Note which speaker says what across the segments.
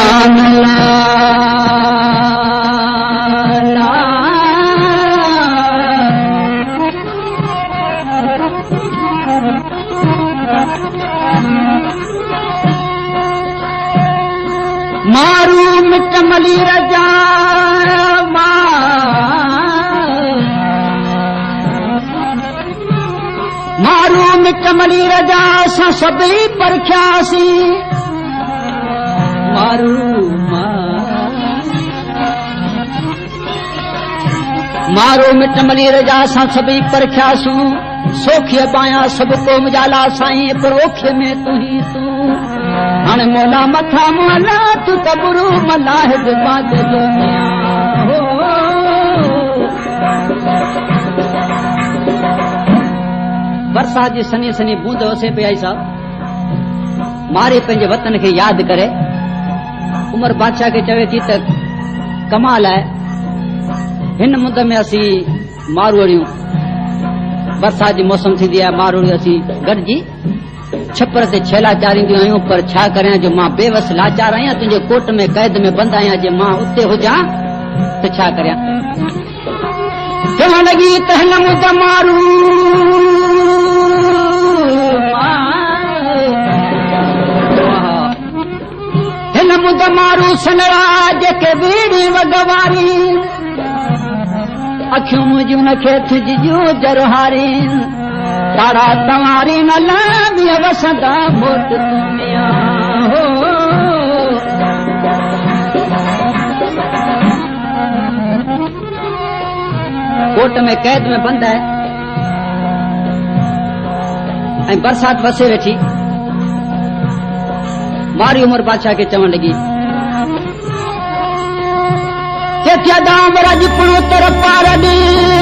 Speaker 1: मारू मिट मली रजा मारू मिट मली रजा असां सभई परखियासी मारू मिट मली रजा असां सभई परखियासूं सोखे बाया सब क़ौम जाला साईं पर ओखे में तू ही तू हाणे मोला मथा मोला तू तबरू मलाहिद बात दुनिया बरसात जी सनी सनी बूंद वसे पे आई साहब मारे पंहिंजे वतन खे यादि करे उमर बादशाह खे चवे थी त कमाल आहे हिन मुंद में असीं मारवड़ियूं बरसात जी मौसम थींदी आहे मारवड़ियूं असीं गॾिजी छपर ते छेला चारींदियूं आहियूं पर छा करियां जो मां बेवस लाचार आहियां तुंहिंजे कोट में कैद में बंद आहियां जे मां उते हुजां त छा करियां चवण लॻी त हिन मुंद मारू हिन मुंद मारू सनरा जेके बीड़ी वगवारी अखियूं मुंहिंजूं नखे थिजूं जरहारी तारा तवारी न लामी वसंदा मोट दुनिया कोट में कैद में बंद है ऐं बरसात वसे वेठी मारी उमर बादशाह के चवण लगी क्या दाम रज पुणो तर पार दी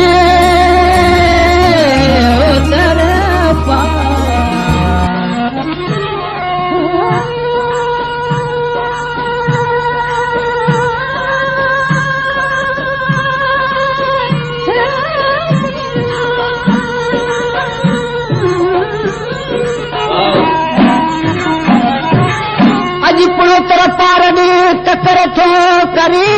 Speaker 1: अज पुणो तर पार दी टकर थो करी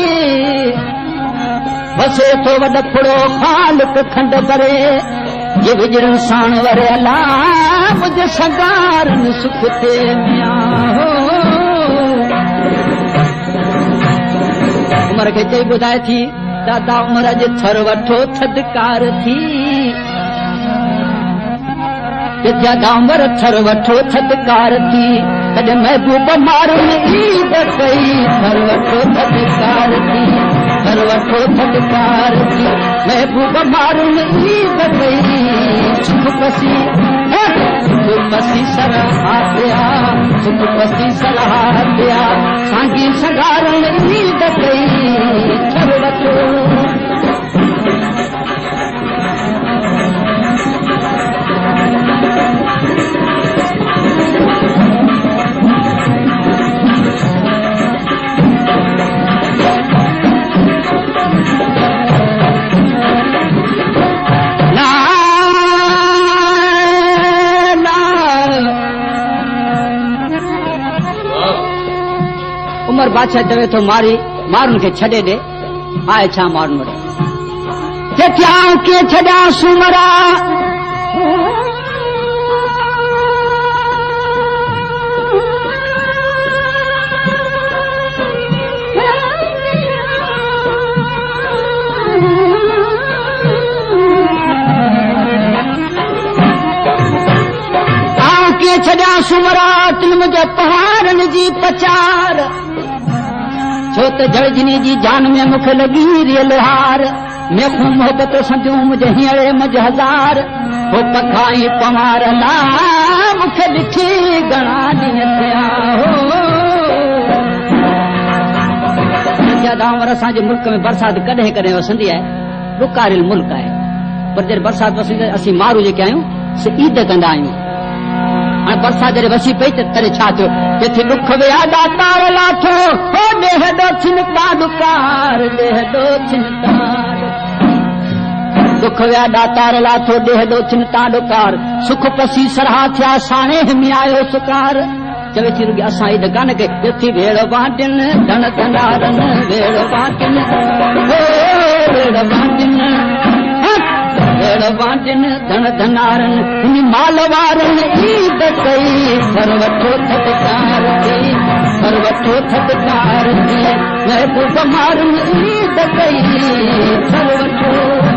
Speaker 1: वसे थो वॾफड़ो खालिक खंड करे ये विजड़न साण वरे अला मुझे संगारन सुख ते उमर खे चई ॿुधाए थी दादा उमर जे थर वठो थदकार थी दादा उमर थर वठो थदकार थी कॾहिं महबूब मारून ईद कई थर वठो थदकार थी घर वठो थदकार थी महबूब मारून ईद कई सुख पसी सलहा दिया सांगी सगारण ईद कई घर वठो उमर बादशाह चवे थो मारून खे छॾे ॾे आए छा मारून वटि के छॾिया सुमरा के छॾिया सुमरा तिल मुंहिंजे पहाड़नि जी पचार छो त जड़जनी जी जान में मूंखे लॻी रियल हार मेखूं मोहबत सम्झूं मुंहिंजे हींअर मज हज़ार हो पखाई पवार ला मूंखे ॾिठी घणा ॾींहं थिया उमर असांजे मुल्क में बरसात कॾहिं कॾहिं वसंदी आहे रुकारियल मुल्क आहे पर जॾहिं बरसात वसंदी असीं मारू जेके आहियूं से ईद कंदा आहियूं हाणे बरसात जॾहिं वसी पई त तॾहिं छा थियो किथे दुख विया दातार लाथो हो ॾेहॾो छिनता दुकार ॾेहॾो छिनता दुख विया दातार लाथो ॾेहॾो छिनता दुकार सुख पसी सरहा थिया साणे हिमी आयो सुकार चवे थी रुगी असां ई दुकान के थी भेड़ बाटिन धन धनारन भेड़ बाटिन भेड़ बाटिन भेड़ बाटिन धन धनारन माल वारन ईद कई घर वठो थदकार थी घर वठो थदकार थी महबूब मारन ईद कई घर वठो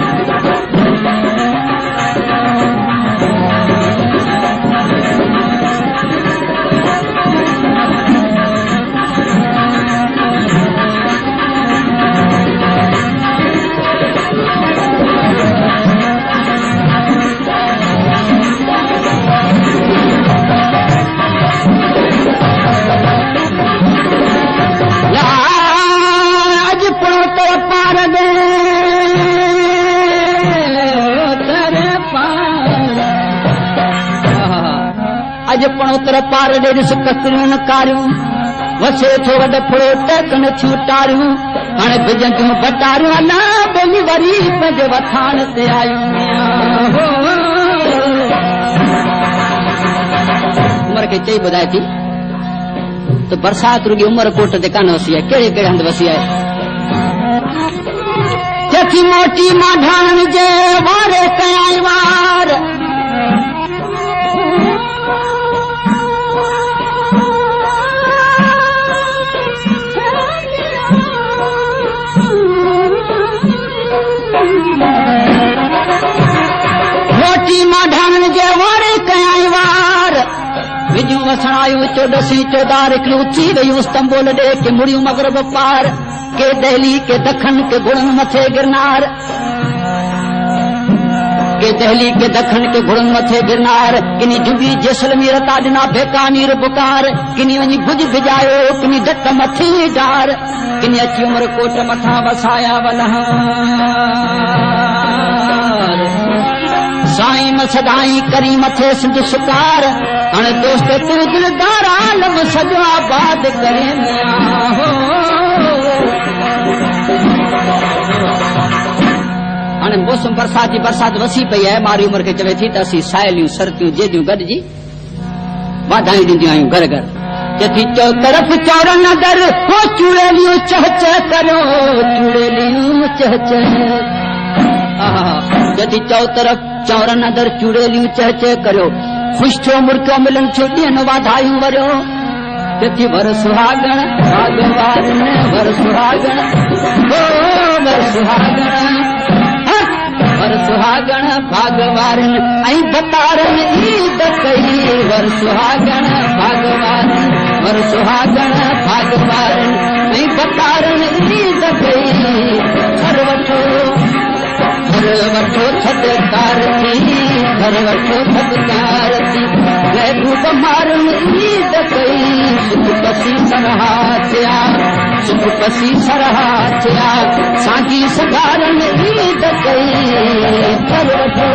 Speaker 1: पणोतर पार ॾेढ ककरियूं कारियूं वसे थो वॾ फुड़ो टकन थियूं टारियूं हाणे बिजंदियूं बटारियूं अला ॿोली वरी पंहिंजे वथाण ते आयूं उमर खे चई ॿुधाए थी त बरसात रुॻी उमरकोट ते कान वसी आहे कहिड़े कहिड़े हंधि वसी आहे चथी मोटी माढाण जे वारे कयाई वार विजूं वसणायूं चोॾसी चौधार हिकिड़ियूं उथी वयूं स्तंबोल ॾे के मुड़ियूं मगरब पार के दहली के दखन के गुड़न मथे गिरनार के दहली के दखन के गुड़न मथे गिरनार किनी जुबी जैसलमेर ता ॾिना बेकानीर बुकार किनी वञी भुज भिजायो किनी डट मथी डार किनी अची उमरकोट मथां वसाया वलहार साईं मसदाई करी मथे सिंध सुकार हाणे दोस्त तू दिलदार आलम सॼो आबाद करे हाणे मौसम बरसात जी बरसात वसी पई आहे मारी उमिरि खे चवे थी त असीं साहेलियूं सरतियूं जेदियूं गॾिजी वाधायूं ॾींदियूं आहियूं घर घर चथी चौ तरफ़ चौरन दर हो चूड़ेलियूं चह चह करियो चूड़ेलियूं चह चह जॾहिं चौ तरफ़ चौरन दर चूड़ेलियूं चह चह करियो ख़ुशि थियो मुर्कियो मिलन थियो ॾींहं वाधायूं वरियो चथी वर सुहागण भागवारन वर सुहागण वर सुहागण वर सुहागण भागवारन ऐं बतारन ईद कई वर सुहागण भागवारन वर सुहागण भागवारन ऐं बतारन ईद कई घर वठो थदकार थी घर वठो थदकार थी महबूब मारन ईद कई सुख पसी सरहा थिया सुख पसी सरहा थिया साॻी सगारन ईद कई घर वठो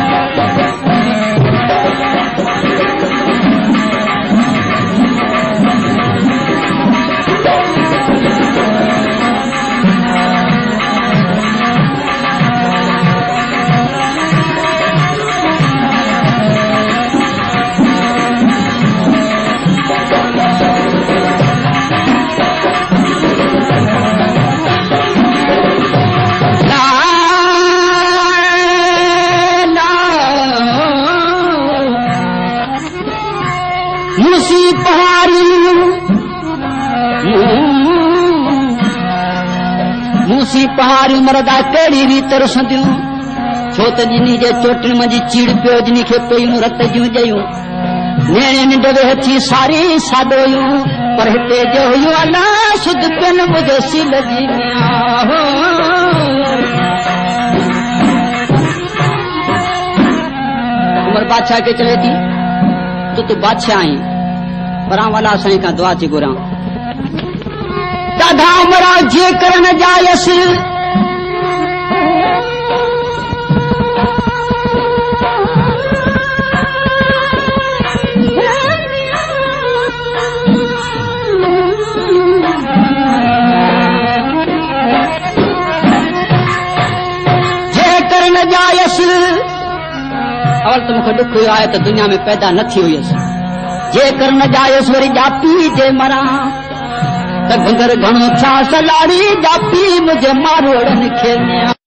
Speaker 1: मूसी पहाड़ियूं मरदा कहिड़ी रीत रुसंदियूं छो त जिनी जे चोटिन मंझि चीड़ पियो जिनी खे पेयूं रत जूं ॼयूं नेणे निंड वेहची सारी साॾोयूं पर हिते जो हुयूं अला सुध पिन मुंहिंजो सिल जी उमर बादशाह खे चवे थी तूं बादशाह आहीं पर आउं अला साईं खां दुआ थी घुरां दादा उमरा जे कर न जायसि अवल तो मूंखे दुख हुयो आहे त दुनिया में पैदा न थी हुयसि जेकर न जायसि वरी जापी जे मरां त गुंदर घणो छा सलाड़ी जापी मुंहिंजे मारोड़नि खे